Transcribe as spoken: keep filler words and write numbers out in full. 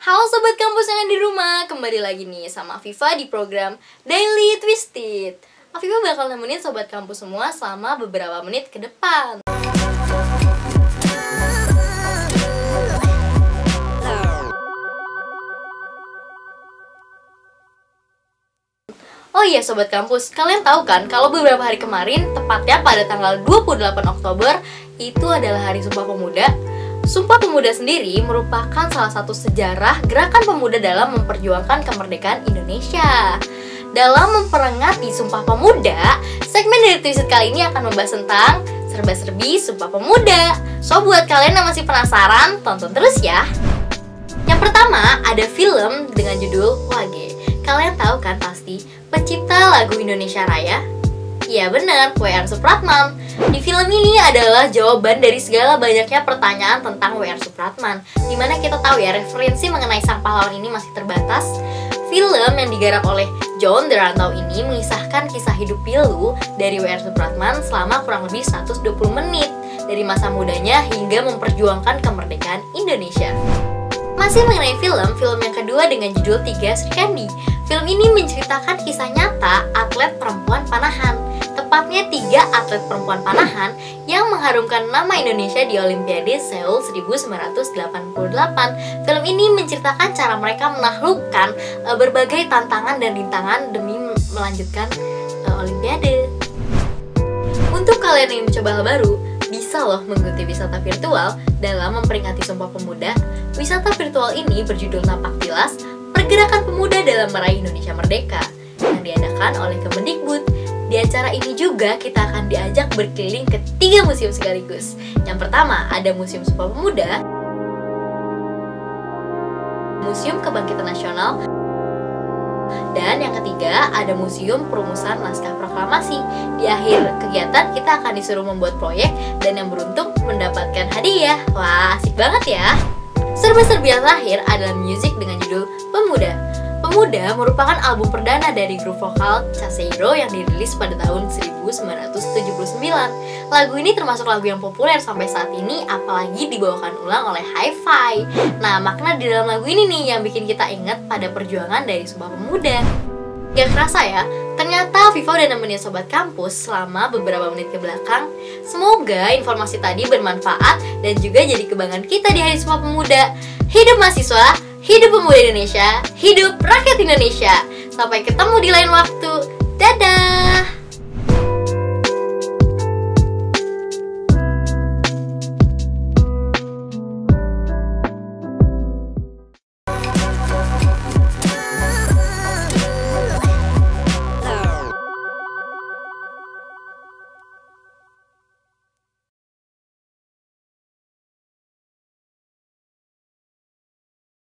Halo Sobat Kampus yang ada di rumah, kembali lagi nih sama Afifa di program Daily Twisted. Afifa bakal nemenin Sobat Kampus semua selama beberapa menit ke depan. Oh iya Sobat Kampus, kalian tahu kan kalau beberapa hari kemarin, tepatnya pada tanggal dua puluh delapan Oktober, itu adalah Hari Sumpah Pemuda. Sumpah Pemuda sendiri merupakan salah satu sejarah gerakan pemuda dalam memperjuangkan kemerdekaan Indonesia. Dalam memperingati Sumpah Pemuda, segmen dari Twisted kali ini akan membahas tentang serba-serbi Sumpah Pemuda. So, buat kalian yang masih penasaran, tonton terus ya. Yang pertama, ada film dengan judul Wage. Kalian tahu kan pasti, pencipta lagu Indonesia Raya? Iya bener, W R Supratman. Di film ini adalah jawaban dari segala banyaknya pertanyaan tentang W R Supratman, dimana kita tahu ya referensi mengenai sang pahlawan ini masih terbatas. Film yang digarap oleh John Derantau ini mengisahkan kisah hidup pilu dari W R Supratman selama kurang lebih seratus dua puluh menit, dari masa mudanya hingga memperjuangkan kemerdekaan Indonesia. Masih mengenai film, film yang kedua dengan judul Tiga Sri Kandi. Film ini menceritakan kisah nyata atlet perempuan panahan, tepatnya tiga atlet perempuan panahan yang mengharumkan nama Indonesia di Olimpiade Seoul seribu sembilan ratus delapan puluh delapan. Film ini menceritakan cara mereka menaklukkan uh, berbagai tantangan dan rintangan demi melanjutkan uh, Olimpiade. Untuk kalian yang mencoba hal baru, bisa loh mengikuti wisata virtual dalam memperingati Sumpah Pemuda. Wisata virtual ini berjudul Napak Tilas, Pergerakan Pemuda dalam Meraih Indonesia Merdeka, yang diadakan oleh Kemendikbud. Di acara ini juga kita akan diajak berkeliling ke tiga museum sekaligus. Yang pertama ada Museum Sumpah Pemuda, Museum Kebangkitan Nasional, dan yang ketiga ada Museum Perumusan Naskah Proklamasi. Di akhir kegiatan kita akan disuruh membuat proyek dan yang beruntung mendapatkan hadiah. Wah, asik banget ya. Serba-serbi yang terakhir adalah musik dengan judul Pemuda. Pemuda merupakan album perdana dari grup vokal Chaseiro yang dirilis pada tahun seribu sembilan ratus tujuh puluh sembilan. Lagu ini termasuk lagu yang populer sampai saat ini, apalagi dibawakan ulang oleh Hi-Fi. Nah, makna di dalam lagu ini nih yang bikin kita ingat pada perjuangan dari Sumpah Pemuda. Gak kerasa ya, ternyata Viva udah nemenin Sobat Kampus selama beberapa menit ke belakang. Semoga informasi tadi bermanfaat dan juga jadi kebanggaan kita di Hari Sumpah Pemuda. Hidup mahasiswa, hidup pemuda Indonesia, hidup rakyat Indonesia. Sampai ketemu di lain waktu. Dadah!